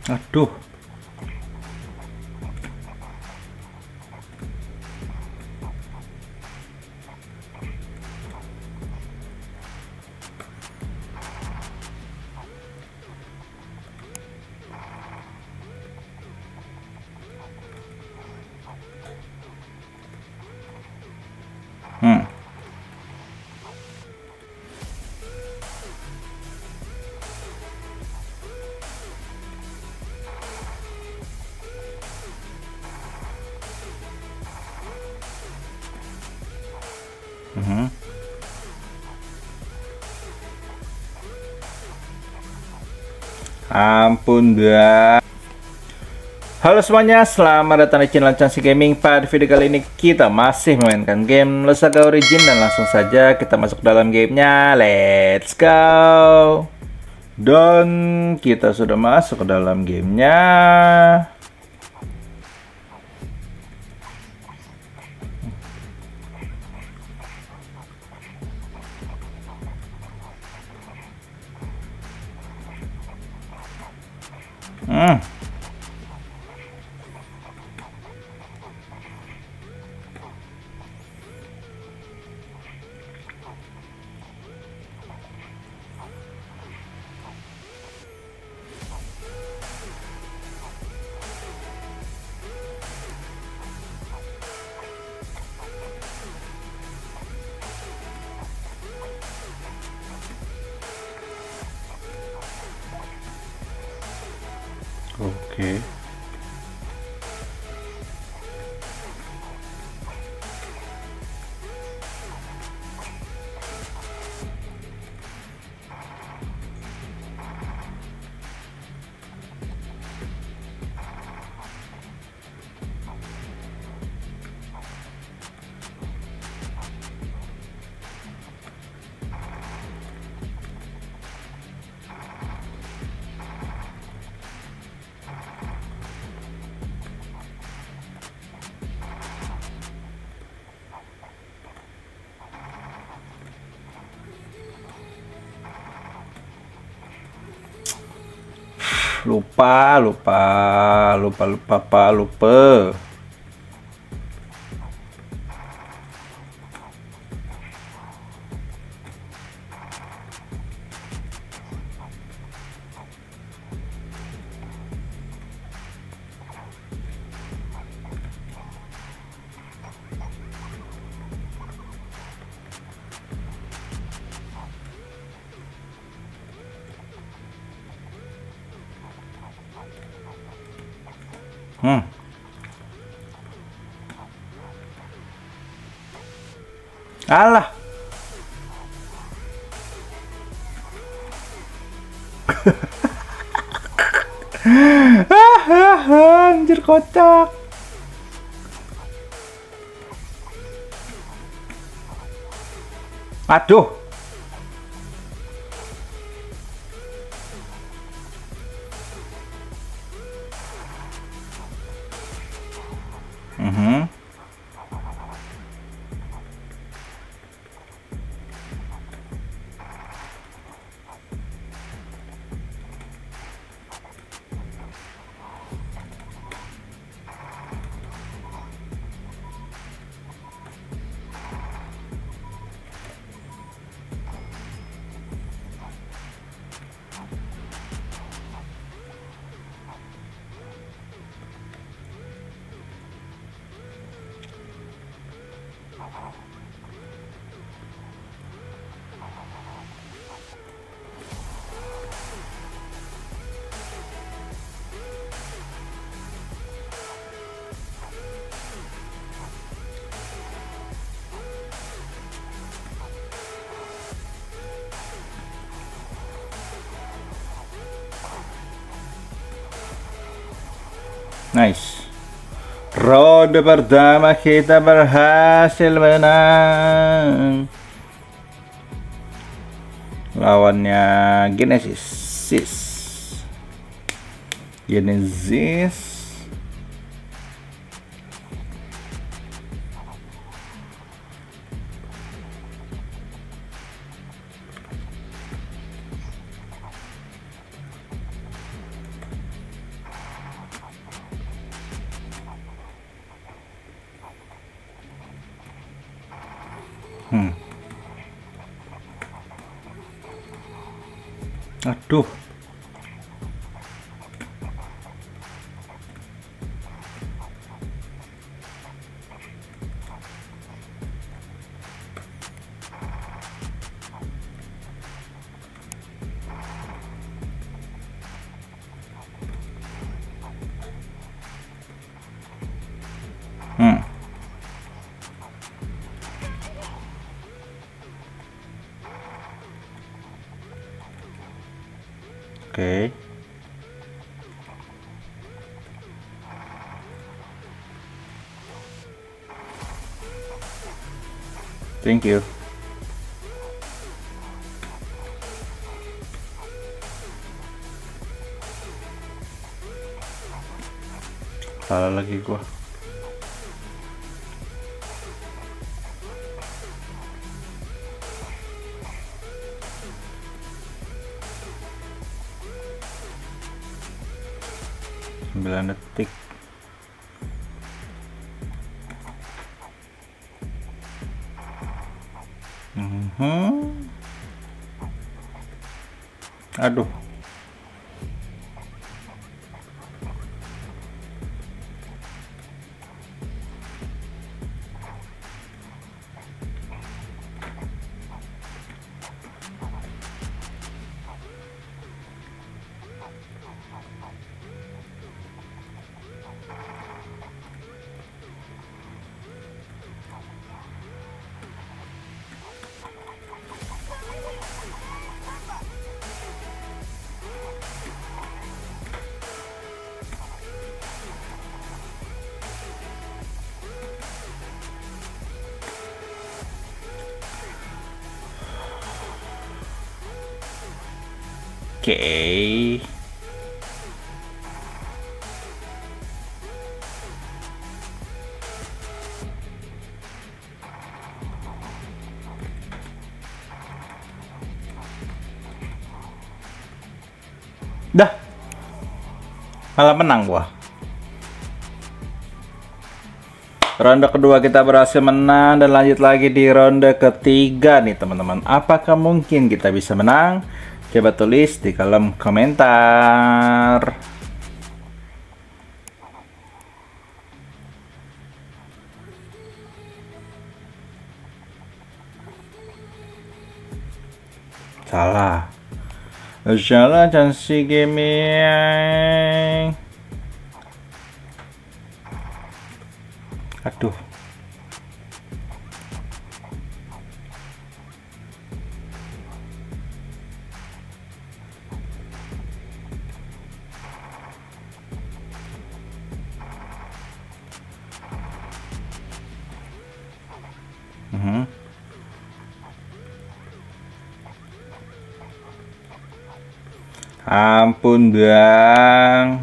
Aduh. Hmm. Mhm. Ampun dah. Halo semuanya, selamat datang di channel Chansi Gaming. Pada video kali ini kita masih memainkan game Losaka Origin dan langsung saja kita masuk dalam gamenya. Let's go. Dan kita sudah masuk ke dalam gamenya. Hmm. Oke. Lupa. Hmm. Alah. Anjir kocak. Aduh. Mhm. Nice. Ronde pertama kita berhasil menang. Lawannya Genesis. Hmm. Aduh. Hmm. Oke. Thank you. Salah lagi gua. Sembilan detik. Aduh. Oke. Dah. Malah menang gua. Ronde kedua kita berhasil menang dan lanjut lagi di ronde ketiga nih teman-teman. Apakah mungkin kita bisa menang? Coba tulis di kolom komentar. Salah. Salah Chansi Gaming. Aduh. Ampun bang.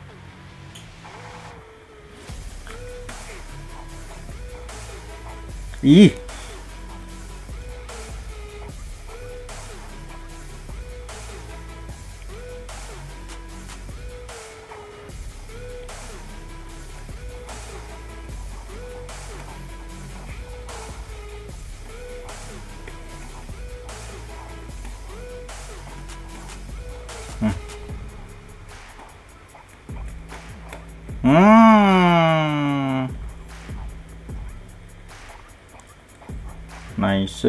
Ih. Nice.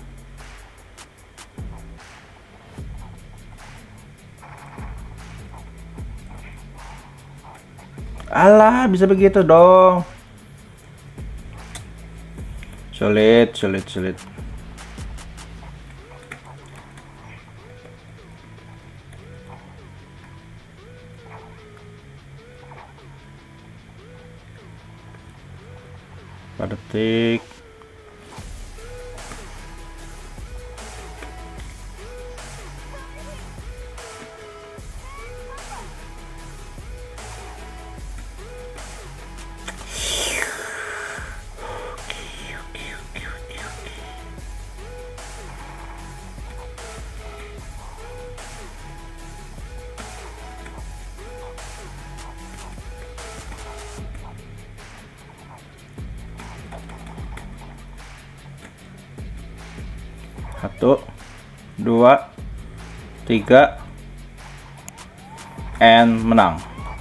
Alah, bisa begitu dong. Sulit. Pada detik. 1, 2, 3, and menang.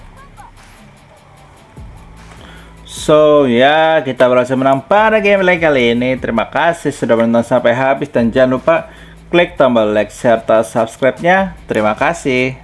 So ya, kita berhasil menang pada gameplay kali ini. Terima kasih sudah menonton sampai habis dan jangan lupa klik tombol like serta subscribe-nya. Terima kasih.